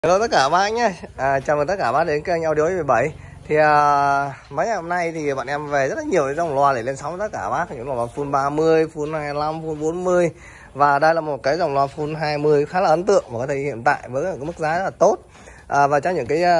Hello tất cả các bác nhé. Chào mừng tất cả các bác đến kênh Audio 17. Thì mấy ngày hôm nay thì bọn em về rất là nhiều dòng loa để lên sóng tất cả các bác, những dòng loa full 30, full 25, full 40. Và đây là một cái dòng loa full 20 khá là ấn tượng và có thể hiện tại với cái mức giá rất là tốt. Và trong những cái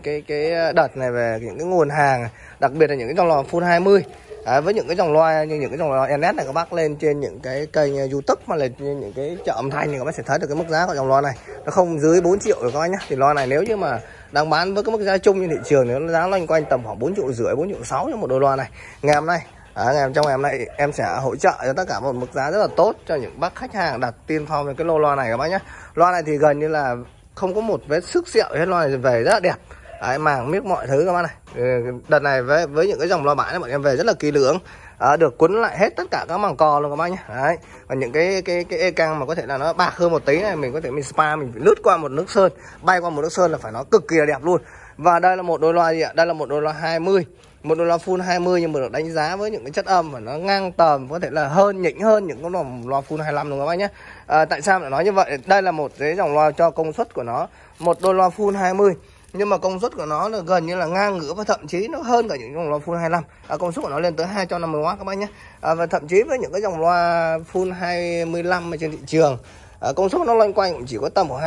đợt này về những cái nguồn hàng, đặc biệt là những cái dòng loa full 20. Với những cái dòng loa như những cái dòng loa NS này, các bác lên trên những cái kênh YouTube mà lên trên những cái chợ âm thanh thì các bác sẽ thấy được cái mức giá của dòng loa này nó không dưới 4 triệu rồi các bác nhé. Thì loa này nếu như mà đang bán với cái mức giá chung trên thị trường thì nó giá loanh quanh tầm khoảng 4,5 triệu, 4,6 triệu cho một đôi loa này. Ngày hôm nay trong ngày hôm nay em sẽ hỗ trợ cho tất cả một mức giá rất là tốt cho những bác khách hàng đặt tiên phong về cái lô loa này các bác nhé. Loa này thì gần như là không có một vết xước sẹo hết, loa này về rất là đẹp. Màng miếc mọi thứ các bác này. Đợt này với những cái dòng loa bãi này bọn em về rất là kỹ lưỡng, được quấn lại hết tất cả các màng cò luôn các bác nhé. Đấy. Và những cái e căng mà có thể là nó bạc hơn một tí này, mình có thể mình spa, mình phải lướt qua một nước sơn, bay qua một nước sơn là phải nó cực kỳ là đẹp luôn. Và đây là một đôi loa gì ạ? Đây là một đôi loa 20, một đôi loa full 20 nhưng mà được đánh giá với những cái chất âm mà nó ngang tầm, có thể là hơn nhỉnh hơn những cái loa full 25 luôn các bác nhé. Tại sao lại nói như vậy? Đây là một cái dòng loa cho công suất của nó một đôi loa full 20 nhưng mà công suất của nó là gần như là ngang ngửa và thậm chí nó hơn cả những dòng loa full 25. Công suất của nó lên tới 250W các bác nhé. Và thậm chí với những cái dòng loa full 25 ở trên thị trường, công suất nó loanh quanh cũng chỉ có tầm khoảng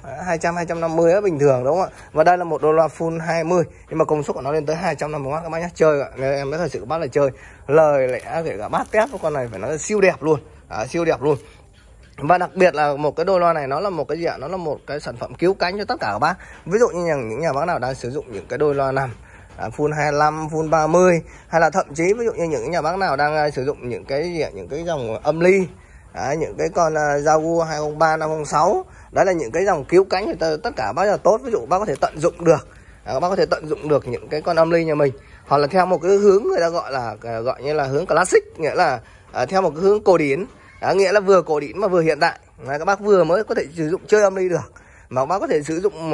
250 á, bình thường đúng không ạ? Và đây là một đôi loa full 20 nhưng mà công suất của nó lên tới 250W các bác nhé. Chơi ạ, em nói thật sự các bác là chơi lời lẽ kể cả bát tép của con này phải nói là siêu đẹp luôn, siêu đẹp luôn. Và đặc biệt là một cái đôi loa này nó là một cái gì ạ? Nó là một cái sản phẩm cứu cánh cho tất cả các bác. Ví dụ như những nhà bác nào đang sử dụng những cái đôi loa nằm full 25, full 30, hay là thậm chí ví dụ như những nhà bác nào đang sử dụng những cái gì ạ? Những cái dòng âm ly, những cái con Jaguar 203, 506. Đấy là những cái dòng cứu cánh cho tất cả bác là tốt. Ví dụ bác có thể tận dụng được, các bác có thể tận dụng được những cái con âm ly nhà mình, hoặc là theo một cái hướng người ta gọi như là hướng classic, nghĩa là theo một cái hướng cổ điển. Nghĩa là vừa cổ điển mà vừa hiện đại. Các bác vừa mới có thể sử dụng chơi âm ly được, mà các bác có thể sử dụng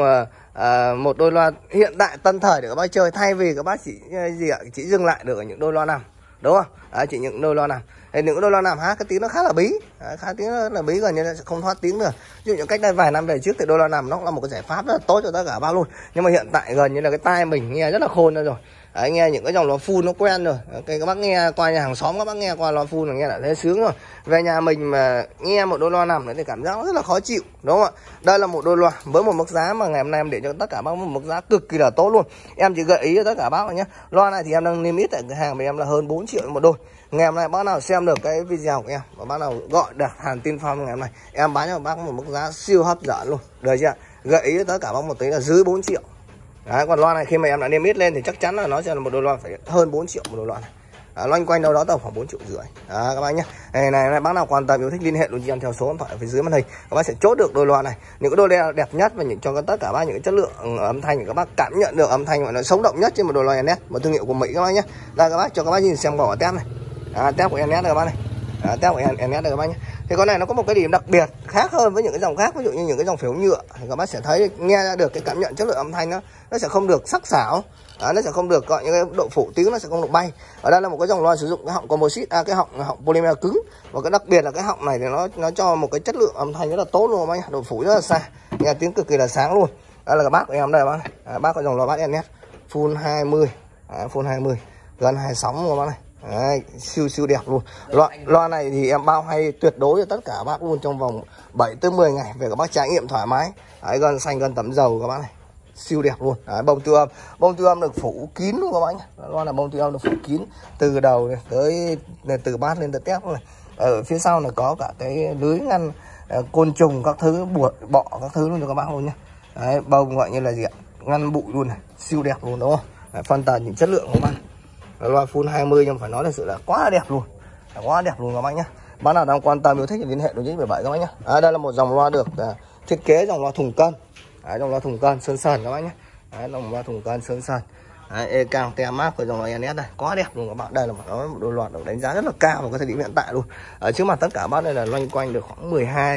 một đôi loa hiện đại tân thời để các bác chơi, thay vì các bác chỉ dừng lại được ở những đôi loa nằm, đúng không? Chỉ những đôi loa nằm. Những đôi loa nằm hát cái tiếng nó khá là bí, tiếng là bí, gần như là sẽ không thoát tiếng được. Ví dụ như cách đây vài năm về trước thì đôi loa nằm nó cũng là một cái giải pháp rất là tốt cho tất cả các bác luôn. Nhưng mà hiện tại gần như là cái tai mình nghe rất là khôn ra rồi. Nghe những cái dòng loa full nó quen rồi. Các bác nghe qua nhà hàng xóm, các bác nghe qua loa full là nghe đã thấy sướng rồi. Về nhà mình mà nghe một đôi loa nằm nữa thì cảm giác nó rất là khó chịu, đúng không ạ? Đây là một đôi loa với một mức giá mà ngày hôm nay em để cho tất cả bác một mức giá cực kỳ là tốt luôn. Em chỉ gợi ý cho tất cả bác nhé. Loa này thì em đang niêm yết tại cửa hàng của em là hơn 4 triệu một đôi. Ngày hôm nay bác nào xem được cái video của em và bác nào gọi đặt hàng tiên phong ngày hôm nay, em bán cho bác một mức giá siêu hấp dẫn luôn, được chưa? Gợi ý cho tất cả bác một tí là dưới 4 triệu. Đấy, còn loa này khi mà em đã niêm yết lên thì chắc chắn là nó sẽ là một đôi loa phải hơn 4 triệu một đôi loa này. Loanh quanh đâu đó tầm khoảng 4,5 triệu. Các bác nhé. Này bác nào quan tâm yêu thích liên hệ luôn cho em theo số điện thoại ở phía dưới màn hình. Các bác sẽ chốt được đôi loa này, những cái đôi đẹp nhất và cho tất cả bác những cái chất lượng âm thanh, các bác cảm nhận được âm thanh mà nó sống động nhất trên một đôi loa NS, một thương hiệu của Mỹ các bác nhé. Đây các bác cho các bác nhìn xem vỏ tép này. Tép của NS này các bác này. Tép của NS này các bác nhé. Thì con này nó có một cái điểm đặc biệt khác hơn với những cái dòng khác, ví dụ như những cái dòng phếu nhựa thì các bác sẽ thấy nghe ra được cái cảm nhận chất lượng âm thanh nó sẽ không được sắc sảo, nó sẽ không được gọi những cái độ phủ tiếng nó sẽ không được bay. Ở đây là một cái dòng loa sử dụng cái họng composite, cái họng polymer cứng, và cái đặc biệt là cái họng này thì nó cho một cái chất lượng âm thanh rất là tốt luôn các bác, độ phủ rất là xa, nghe tiếng cực kỳ là sáng luôn. Đây là các bác của em đây bác này. Bác có dòng loa bát NS full 20, full 20 gần 26 luôn bác này. Đấy, siêu đẹp luôn. Loa này thì em bao hay tuyệt đối cho tất cả các bác luôn trong vòng 7 tới 10 ngày về các bác trải nghiệm thoải mái. Đấy, gần xanh gần tẩm dầu các bác này. Siêu đẹp luôn. Đấy, bông tiêu âm được phủ kín luôn các bác nhé. Loa là bông tiêu âm được phủ kín từ đầu này tới từ bát lên tới tép này. Ở phía sau là có cả cái lưới ngăn côn trùng các thứ, bọ các thứ luôn cho các bác luôn nhé. Đấy, bông gọi như là gì ạ? Ngăn bụi luôn này, siêu đẹp luôn đúng không? Đấy, phân tần những chất lượng của các bác. Loa full 20 nhưng phải nói là sự là quá đẹp luôn, quá đẹp luôn các bác nhé. Bác nào đang quan tâm yêu thích thì liên hệ đối với 17 các bác nhé. Đây là một dòng loa được thiết kế dòng loa thùng cân. Dòng loa thùng cân sơn sần các bác nhé. Dòng loa thùng cân sơn sần. E căng tem mác của dòng loa NS này quá đẹp luôn các bạn. Đây là một đôi loa được đánh giá rất là cao vào cái thời điểm hiện tại luôn. Trước mặt tất cả bác đây là loanh quanh được khoảng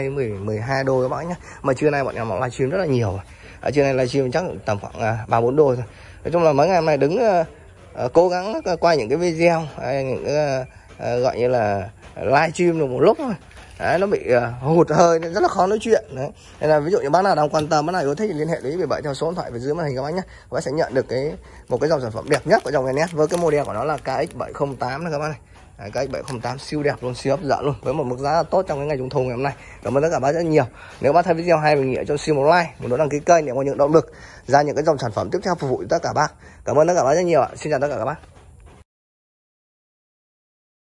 12 đôi các bác nhé. Mà trưa nay bọn em cũng livestream rất là nhiều. Trưa nay livestream chắc tầm khoảng 3-4 đôi thôi. Nói chung là mấy ngày hôm nay đứng cố gắng quay những cái video, những cái gọi như là live stream được một lúc thôi. Đấy, nó bị hụt hơi nên rất là khó nói chuyện. Đấy. Nên là ví dụ như bác nào đang quan tâm, bác nào yêu thích thì liên hệ với Bảy theo số điện thoại phía dưới màn hình các bác nhé. Các bác sẽ nhận được một cái dòng sản phẩm đẹp nhất của dòng NS với cái model của nó là KX708 này các bác này. Đấy, KX708 siêu đẹp luôn, siêu hấp dẫn luôn, với một mức giá là tốt trong cái ngày trung thu ngày hôm nay. Cảm ơn tất cả bác rất nhiều. Nếu bác thấy video hay, mình nghĩ cho xin một like, một nút đăng ký kênh để có những động lực ra những cái dòng sản phẩm tiếp theo phục vụ cho tất cả bác. Cảm ơn tất cả bác rất nhiều ạ. Xin chào tất cả các bác.